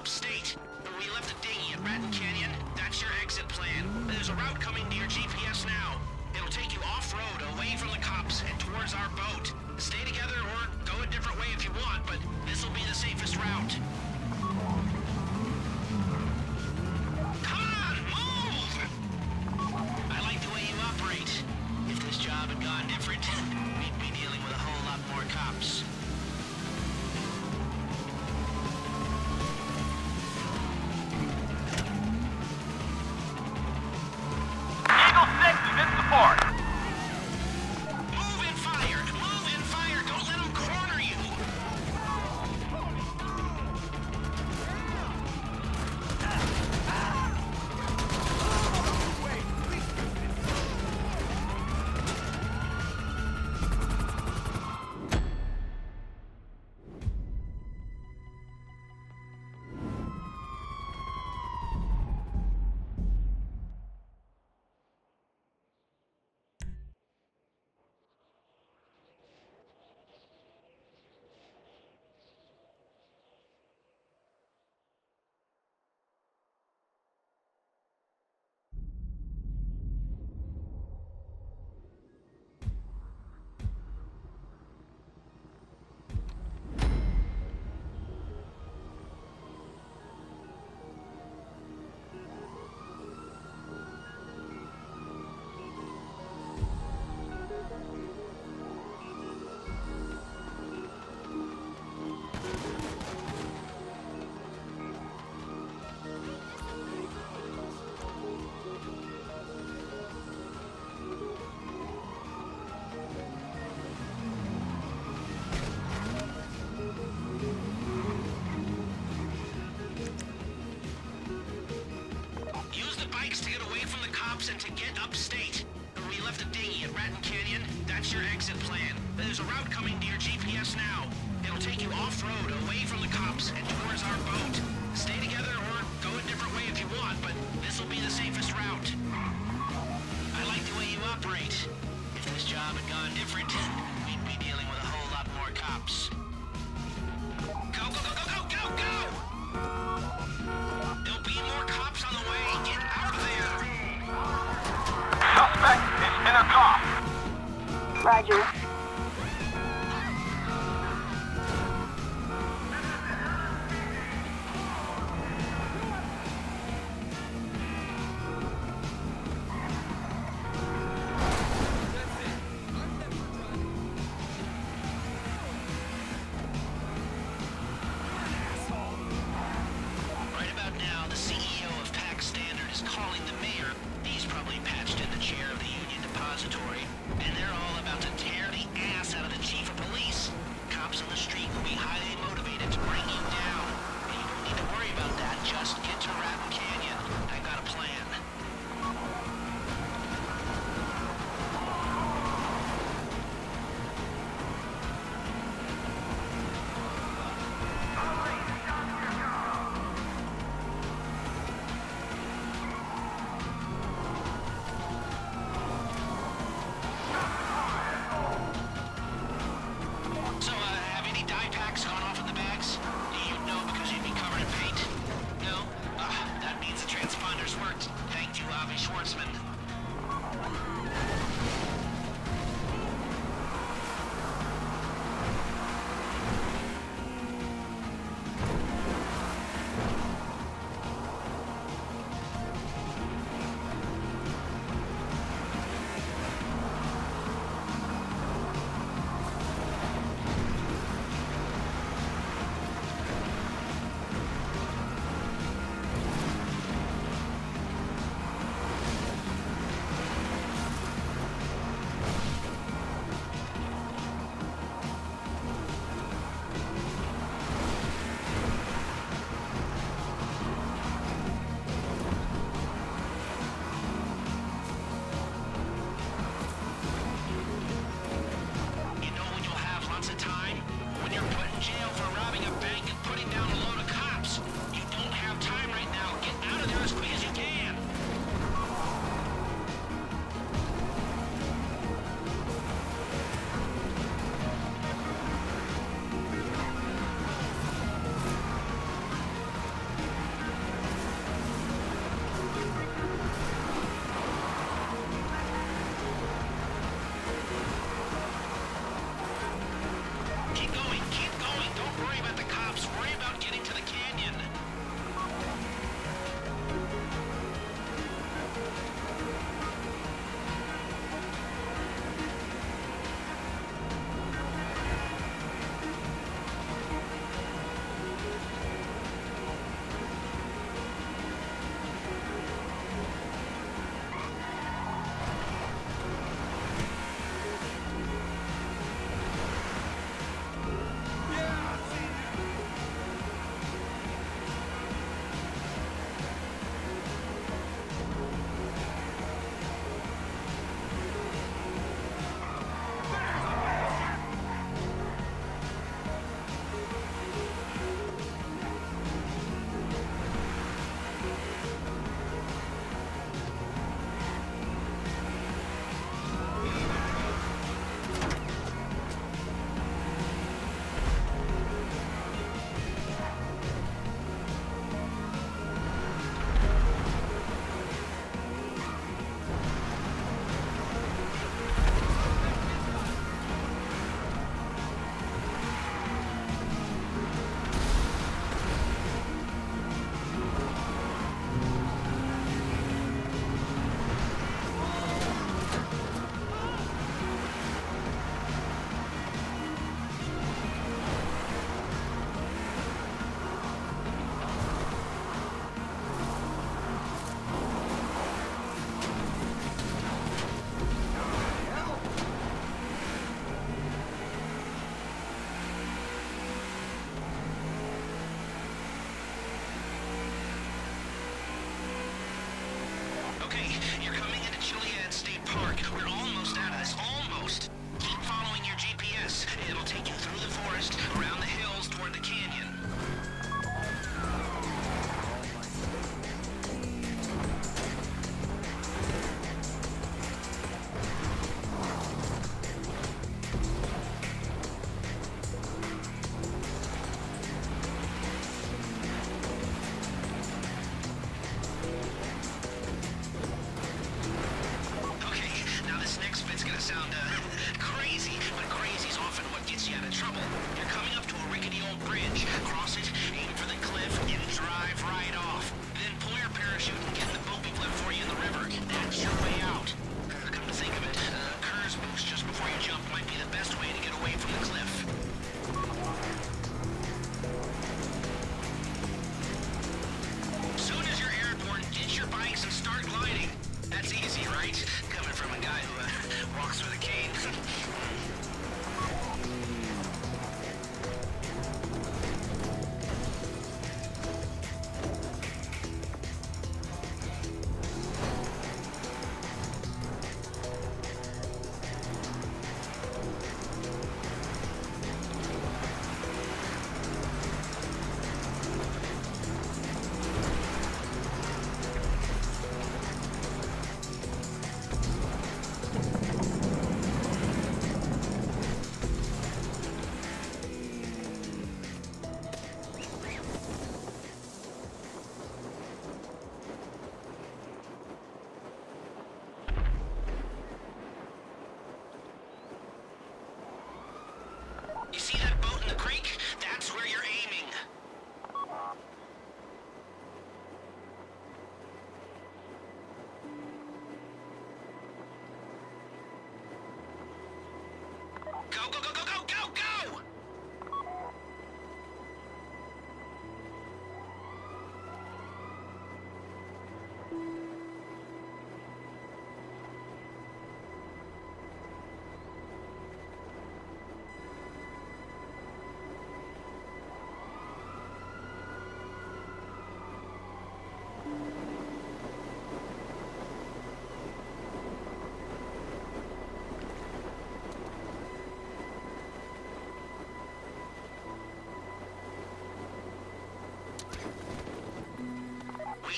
upstate. We left a dinghy at Raton Canyon. That's your exit plan. There's a route coming to your GPS now. It'll take you off-road, away from the cops, and towards our boat. Stay together or go a different way if you want, but this'll be the safest route. Come on, move! I like the way you operate. If this job had gone different, we'd be dealing with a whole lot more cops. And to get upstate. We left a dinghy at Raton Canyon. That's your exit plan. There's a route coming to your GPS now. It'll take you off-road, away from the cops, and towards our boat. Stay together or go a different way if you want, but this'll be the safest route. I like the way you operate. If this job had gone different, we'd be dealing with a whole lot more cops. Go, go, go, go, go, go, go! There'll be more cops on the way. Get out of there! Suspect is in a car. Roger. Right about now, the CEO of PAC Standard is calling the mayor. He's probably patched in the chair of the Union Depository, and they're all about to tear the ass out of the chief of police. Cops on the street will be highly motivated to bring you down. And you don't need to worry about that. Just get to Raton Canyon. I got a plan.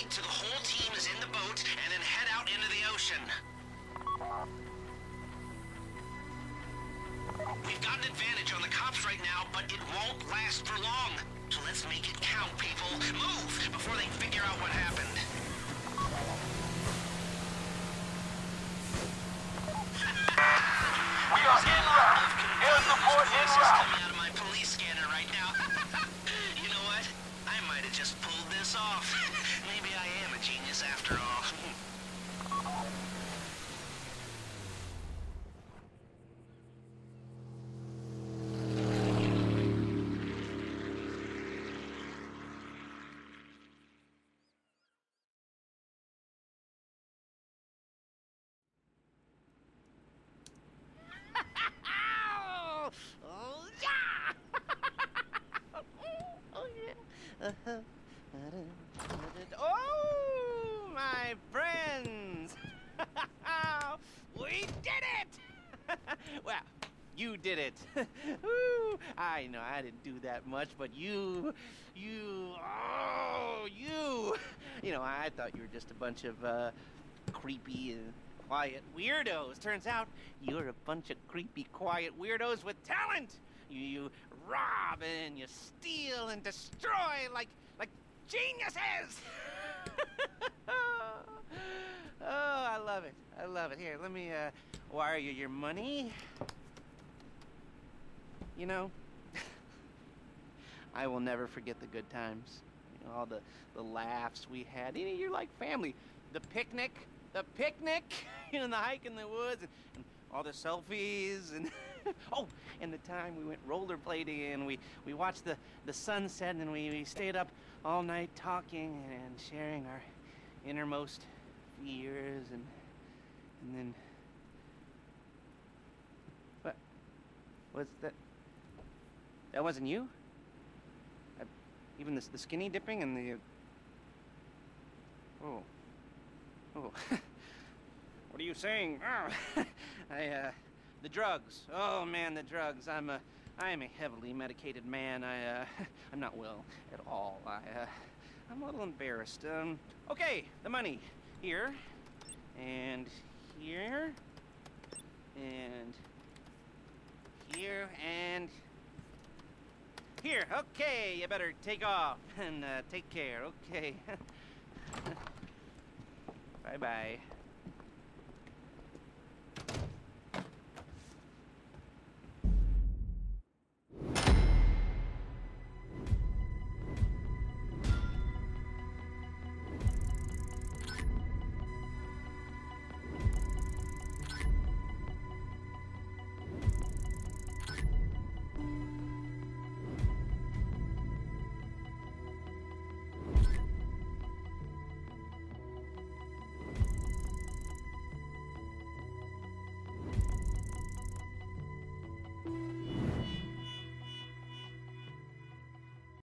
wait till the whole team is in the boat and then head out into the ocean. We've got an advantage on the cops right now, but it won't last for long. So let's make it count, people. Move before they figure out what happened. We are en route. Air support en route. Coming out of my police scanner right now. You know what? I might have just pulled this off. Maybe I am a genius after all. Oh, yeah! Oh, yeah. Oh, my friends! We did it! Well, you did it. Woo. I know I didn't do that much, but you. You, I thought you were just a bunch of creepy and quiet weirdos. Turns out you're a bunch of creepy, quiet weirdos with talent. You rob and you steal and destroy like geniuses. Oh, I love it. I love it. Here, let me wire you your money. You know, I will never forget the good times. You know, all the laughs we had. You know, you're like family. The picnic, you know, the hike in the woods, and all the selfies, and oh, and the time we went rollerblading, and we watched the sunset, and we stayed up all night talking and sharing our innermost fears, and then what was that? That wasn't you? Even the skinny dipping and the oh. What are you saying? Oh. The drugs. Oh man, the drugs. I am a heavily medicated man. I'm not well at all. I'm a little embarrassed. Okay, the money. Here. And here. And here. And here. Okay, you better take off and take care. Okay. Bye-bye.